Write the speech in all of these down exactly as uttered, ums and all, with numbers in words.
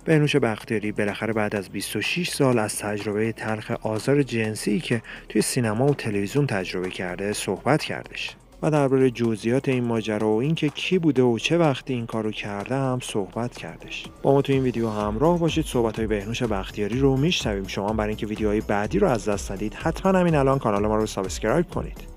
بهنوش بختیاری بالاخره بعد از بیست و شش سال از تجربه تلخ آزار جنسی که توی سینما و تلویزیون تجربه کرده صحبت کردش و درباره جزئیات این ماجرا و اینکه کی بوده و چه وقتی این کارو کرده هم صحبت کردش. با ما تو این ویدیو همراه باشید، صحبت‌های بهنوش بختیاری رو میشنویم. شما برای اینکه ویدیوهای بعدی رو از دست ندید حتما همین الان کانال ما رو سابسکرایب کنید.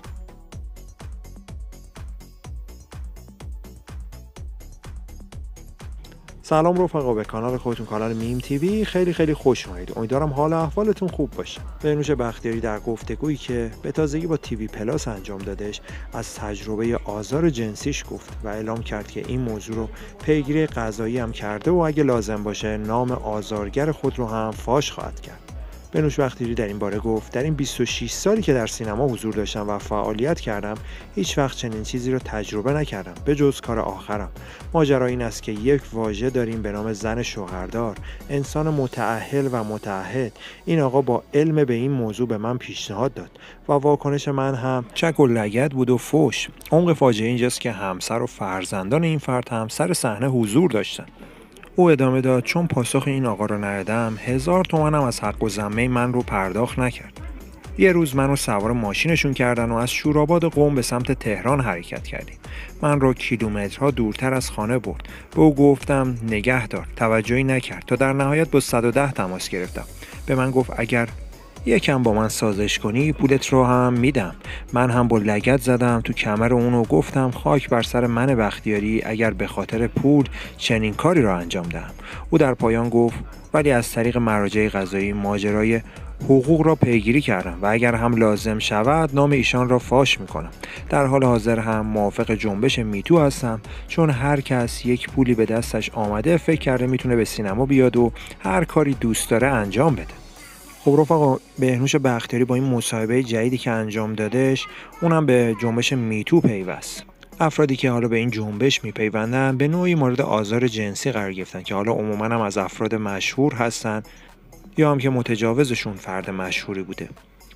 سلام رفقا، به کانال خودتون، کانال میم تیوی خیلی خیلی خوش اومدید. امیدوارم حال و احوالتون خوب باشه. بهنوش بختیاری در گفتگویی که به تازگی با تیوی پلاس انجام دادش از تجربه آزار جنسیش گفت و اعلام کرد که این موضوع رو پیگیری قضایی هم کرده و اگه لازم باشه نام آزارگر خود رو هم فاش خواهد کرد. بهنوش بختیاری در این باره گفت در این بیست و شش سالی که در سینما حضور داشتم و فعالیت کردم هیچ وقت چنین چیزی رو تجربه نکردم به جز کار آخرم. ماجرا این است که یک واژه داریم به نام زن شوهردار، انسان متأهل و متعهد. این آقا با علم به این موضوع به من پیشنهاد داد و واکنش من هم چک و لگد بود و فوش. عمق فاجعه اینجاست که همسر و فرزندان این فرد هم سر صحنه حضور داشتن. او ادامه داد چون پاسخ این آقا رو ندادم هزار تومنم از حق و ذمه من رو پرداخت نکرد. یه روز منو سوار ماشینشون کردن و از شوراباد قم به سمت تهران حرکت کردیم. من رو کیلومترها دورتر از خانه برد. به او گفتم نگه دار، توجهی نکرد تا در نهایت با صد و ده تماس گرفتم. به من گفت اگر یکم با من سازش کنی پولت رو هم میدم. من هم با لگد زدم تو کمر اونو، گفتم خاک بر سر من بختیاری اگر به خاطر پول چنین کاری را انجام دهم. او در پایان گفت ولی از طریق مراجع قضایی ماجرای حقوق را پیگیری کردم و اگر هم لازم شود نام ایشان را فاش میکنم. در حال حاضر هم موافق جنبش میتو هستم چون هر کس یک پولی به دستش آمده فکر کرده میتونه به سینما بیاد و هر کاری دوست داره انجام بده. خب رفقا، بهنوش بختیاری با این مصاحبه جدیدی که انجام دادش اونم به جنبش میتو پیوست. افرادی که حالا به این جنبش میپیوندن به نوعی مورد آزار جنسی قرار گرفتن که حالا عموما هم از افراد مشهور هستن یا هم که متجاوزشون فرد مشهوری بوده.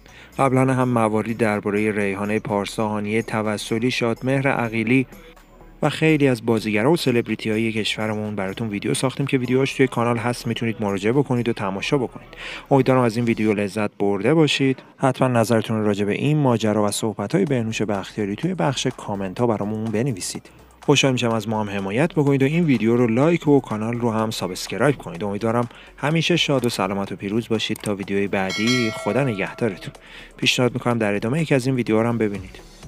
قبلا هم مواردی درباره ریحانه پارسا، هانیه توسلی، شادمهر عقیلی و خیلی از بازیگرا و سلبریتی های کشورمون براتون ویدیو ساختیم که ویدیوهاش توی کانال هست، میتونید مراجعه بکنید و تماشا بکنید. امیدوارم از این ویدیو لذت برده باشید. حتما نظرتون راجع به این ماجرا و صحبت‌های بهنوش بختیاری توی بخش کامنت ها برامون بنویسید. خوشحال میشم از ما هم حمایت بکنید و این ویدیو رو لایک و کانال رو هم سابسکرایب کنید. امیدوارم همیشه شاد و سلامت و پیروز باشید. تا ویدیوی بعدی، خدا نگهدارتون. پیشنهاد میکنم در ادامه یکی از این ویدیوها رو هم ببینید.